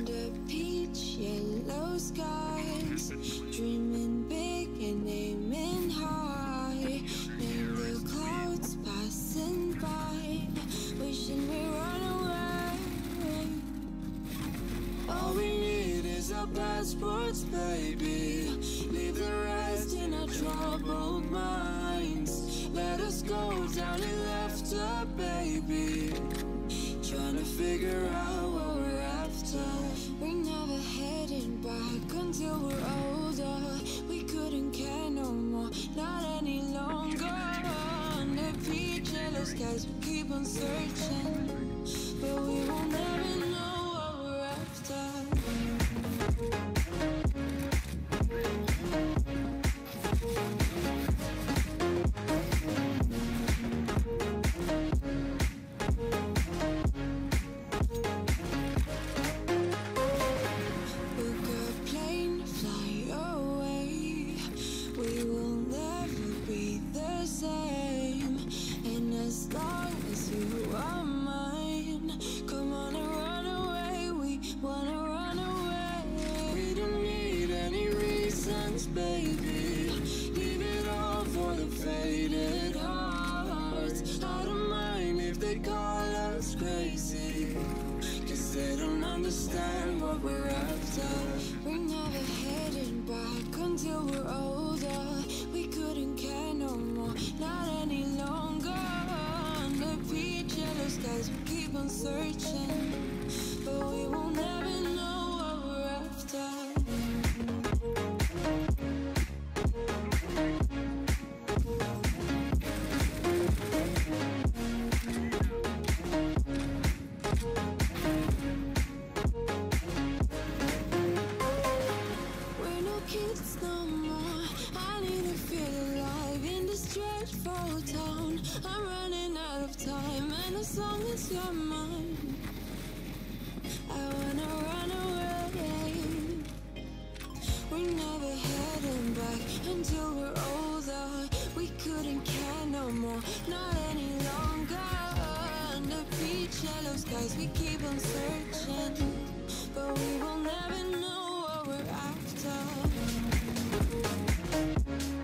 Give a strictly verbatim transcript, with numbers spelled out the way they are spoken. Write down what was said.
under peach yellow skies, dreaming big and aiming high. In the clouds passing by, wishing we run away. All we need is our passports, baby. Leave the rest in our troubled minds. Let us go down in laughter, baby. Trying to figure out what we're after. We're never heading back until we're older. We couldn't care no more, not any longer. Under peach yellow skies, we keep on searching, but we will never know what we're after. Baby, leave it all for the faded hearts. I don't mind if they call us crazy, cause they don't understand what we're after. We're never heading back until we're older. We couldn't care no more, not any longer. Under peach yellow skies, we keep on searching, but we will never know what we're after. Kids no more, I need to feel alive in this dreadful town. I'm running out of time, and as long as you're mine, I wanna run away. We're never heading back until we're older. We couldn't care no more, not any longer. Under peach yellow skies, we keep on searching, but we will never know what we're after.